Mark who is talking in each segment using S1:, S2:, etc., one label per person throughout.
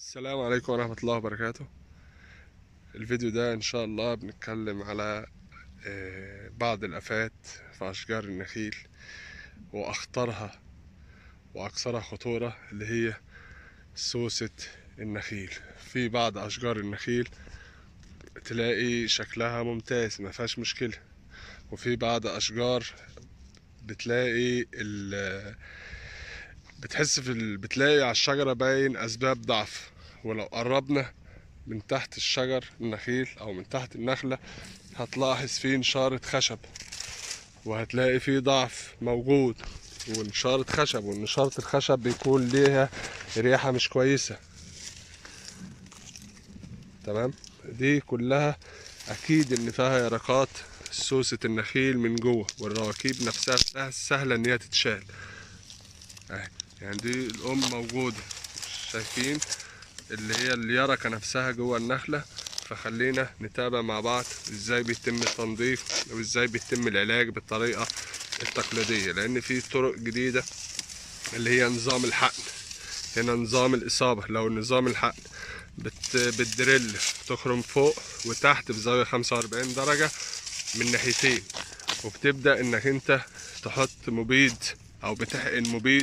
S1: السلام عليكم ورحمة الله وبركاته. الفيديو ده إن شاء الله بنتكلم على بعض الآفات في أشجار النخيل وأخطرها وأكثرها خطورة، اللي هي سوسة النخيل. في بعض أشجار النخيل تلاقي شكلها ممتاز مفيهاش مشكلة، وفي بعض أشجار بتلاقي بتلاقي على الشجرة باين أسباب ضعف، ولو قربنا من تحت الشجر النخيل او من تحت النخلة هتلاحظ فيه نشارة خشب، وهتلاقي فيه ضعف موجود ونشارة خشب، ونشارة الخشب بيكون ليها ريحة مش كويسة. تمام، دي كلها اكيد ان فيها يرقات سوسة النخيل من جوه، والرواكيب نفسها سهلة ان هي تتشال اهي. يعني دي الام موجودة، شايفين اللي هي اليرقة نفسها جوه النخلة. فخلينا نتابع مع بعض ازاي بيتم التنظيف وازاي بيتم العلاج بالطريقة التقليدية، لان في طرق جديدة اللي هي نظام الحقن. هنا نظام الإصابة، لو نظام الحقن بالدريل تخرم فوق وتحت بزاوية 45 درجة من ناحيتين، وبتبدأ انك انت تحط مبيد او بتحقن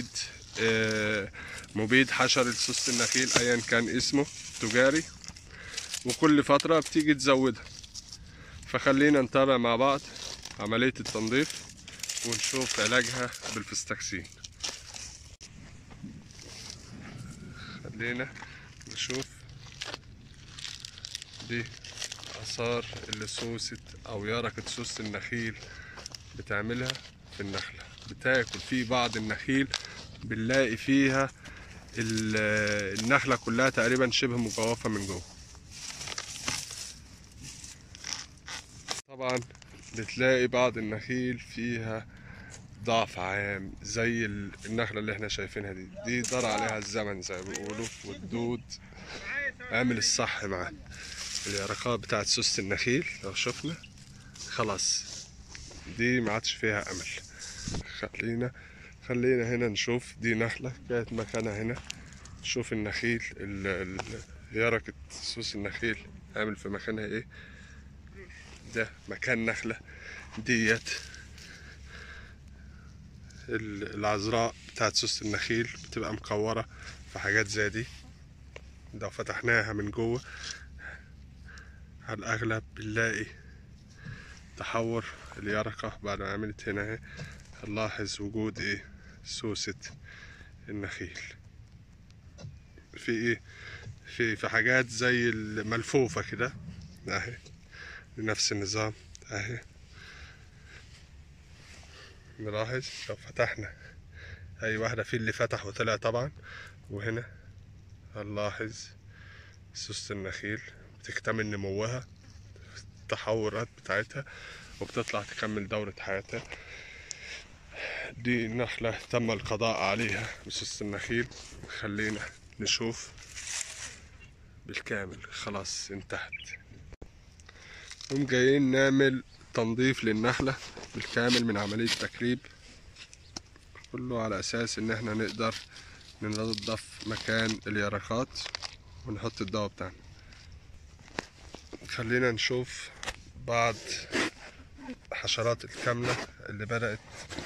S1: مبيد حشر لسوس النخيل ايا كان اسمه تجاري، وكل فترة بتيجي تزودها. فخلينا نتابع مع بعض عملية التنظيف ونشوف علاجها بالفستكسين. خلينا نشوف دي آثار اللي سوسة أو يرقة سوس النخيل بتعملها في النخلة. بتاكل في بعض النخيل بنلاقي فيها النخلة كلها تقريبا شبه مجوفة من جوه. طبعا بتلاقي بعض النخيل فيها ضعف عام زي النخلة اللي احنا شايفينها دي دار عليها الزمن زي ما بيقولوا، والدود عامل الصح معاه. اليرقات بتاعت سوسة النخيل لو شفنا خلاص دي ما عادش فيها امل. خلينا هنا نشوف دي نخلة كانت مكانها هنا. شوف النخيل يرقة سوس النخيل عامل في مكانها ايه. ده مكان نخلة ديت العذراء بتاعت سوس النخيل بتبقى مكورة في حاجات زي دي. لو فتحناها من جوه على الأغلب بنلاقي تحور اليرقة بعد ما عملت هنا اهي. هنلاحظ وجود ايه سوسة النخيل في ايه في حاجات زي الملفوفة كده اهي، نفس النظام اهي. نلاحظ لو فتحنا اي واحدة في اللي فتح وطلع طبعا، وهنا هنلاحظ سوسة النخيل بتكتمل نموها التحورات بتاعتها وبتطلع تكمل دورة حياتها. دي نخلة تم القضاء عليها بسوسة النخيل. خلينا نشوف بالكامل خلاص انتهت. هم جايين نعمل تنظيف للنخلة بالكامل من عملية تكريب، كله على أساس إن احنا نقدر ننظف مكان اليرقات ونحط الدواء بتاعنا. خلينا نشوف بعض حشرات الكاملة اللي بدأت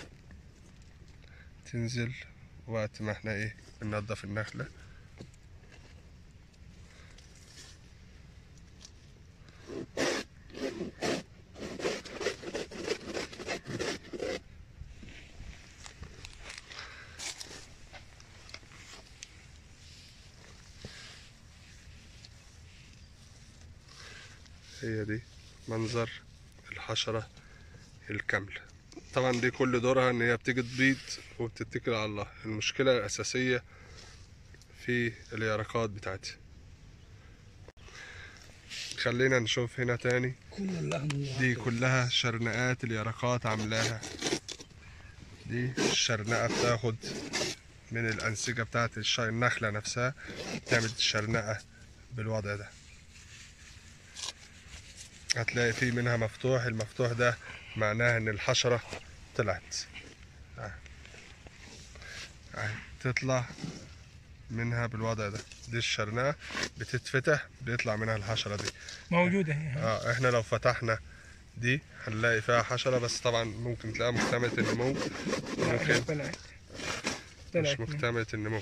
S1: تنزل وقت ما احنا ايه بننظف النخلة. هي دي منظر الحشرة الكاملة. طبعا دي كل دورها ان هي بتيجي تبيض وبتتكل على الله. المشكلة الأساسية في اليرقات بتاعتها. خلينا نشوف هنا تاني، دي كلها شرنقات اليرقات عاملاها. دي الشرنقة بتاخد من الأنسجة بتاعت النخلة نفسها، تعمل الشرنقة بالوضع ده. هتلاقي في منها مفتوح، المفتوح ده معناه ان الحشرة طلعت تطلع منها بالوضع ده. دي الشرنقة بتتفتح بيطلع منها الحشرة دي
S2: موجودة هي.
S1: احنا لو فتحنا دي هنلاقي فيها حشرة، بس طبعا ممكن تلاقيها مكتملة النمو وممكن مش مكتملة النمو.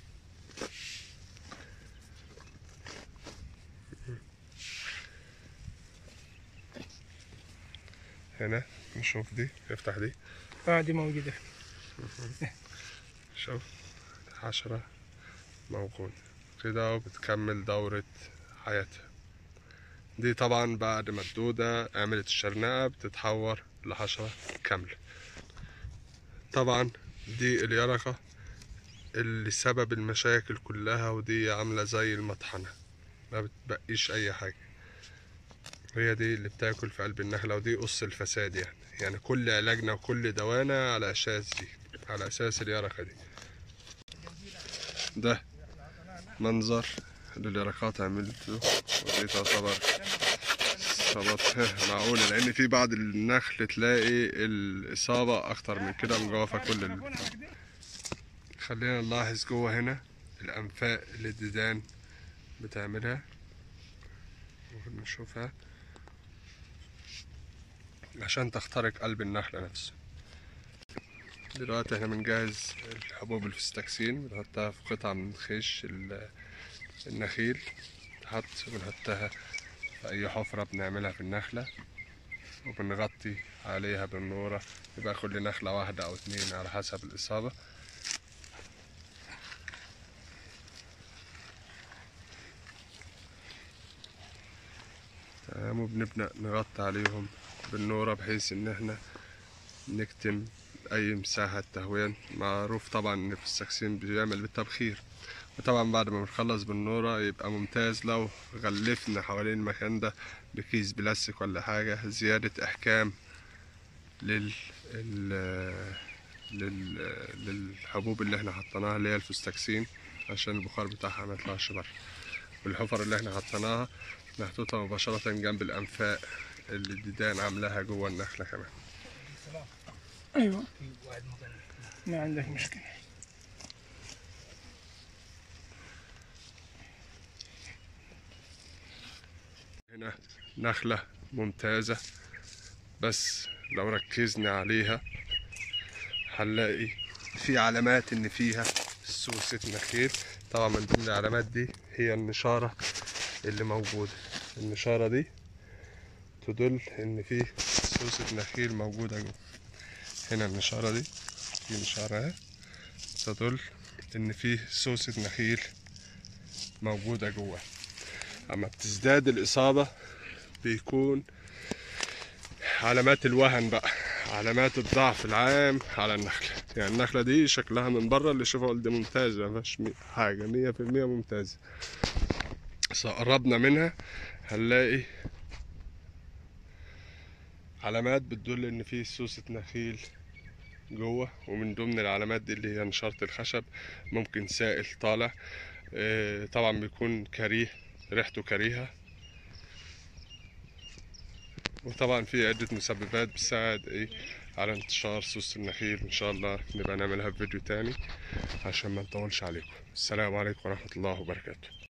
S1: هنا نشوف دي، افتح دي.
S2: دي موجودة.
S1: شوف الحشرة موجودة كده وبتكمل دورة حياتها. دي طبعا بعد ما الدودة عملت الشرنقة بتتحور لحشرة كاملة. طبعا دي اليرقة اللي سبب المشاكل كلها، ودي عاملة زي المطحنة ما بتبقيش أي حاجة. هي دي اللي بتاكل في قلب النخلة، ودي قص الفساد يعني كل علاجنا وكل دوانا على أساس دي، على أساس اليرقة دي. ده منظر لليرقات عملته، ودي تعتبر إصابات معقولة، لأن في بعض النخل تلاقي الإصابة أكتر من كده مجوفة كل خلينا نلاحظ جوه هنا الأنفاق اللي الديدان بتعملها ونشوفها عشان تخترق قلب النخلة نفسه. دلوقتي احنا بنجهز الحبوب الفستكسين، بنحطها في قطعة من خيش النخيل تحط، وبنحطها في أي حفرة بنعملها في النخلة، وبنغطي عليها بالنورة، يبقى كل نخلة واحدة أو اتنين على حسب الإصابة. تمام، وبنبدأ نغطي عليهم بالنورة بحيث إن احنا نكتم أي مساحة تهوية. معروف طبعا إن الفستكسين بيعمل بالتبخير، وطبعا بعد ما بنخلص بالنورة يبقى ممتاز لو غلفنا حوالين المكان ده بكيس بلاستيك ولا حاجة، زيادة إحكام للحبوب اللي احنا حطيناها اللي هي الفستكسين، عشان البخار بتاعها ما يطلعش بره. والحفر اللي احنا حطيناها محطوطة مباشرة جنب الأنفاق اللي الديدان عاملاها جوه النخلة كمان.
S2: ايوه ما عندك مشكلة.
S1: هنا نخلة ممتازة، بس لو ركزنا عليها هنلاقي في علامات ان فيها سوسة نخيل. طبعا من ضمن العلامات دي هي النشارة اللي موجودة. النشارة دي تدل ان في سوسة نخيل موجودة جوه. هنا النشارة دي، في نشارة اهي تدل ان في سوسة نخيل موجودة جوه. اما بتزداد الاصابة بيكون علامات الوهن بقى، علامات الضعف العام على النخلة. يعني النخلة دي شكلها من بره اللي شوفها قلت ممتازة، مفيش حاجة 100% ممتازة، بس قربنا منها هنلاقي علامات بتدل ان في سوسة نخيل جوه. ومن ضمن العلامات دي اللي هي نشارة الخشب، ممكن سائل طالع، طبعا بيكون كريه، ريحته كريهة. وطبعا في عدة مسببات بتساعد على انتشار سوس النخيل. ان شاء الله نبقى نعملها في فيديو تاني عشان ما نطولش عليكم. السلام عليكم ورحمة الله وبركاته.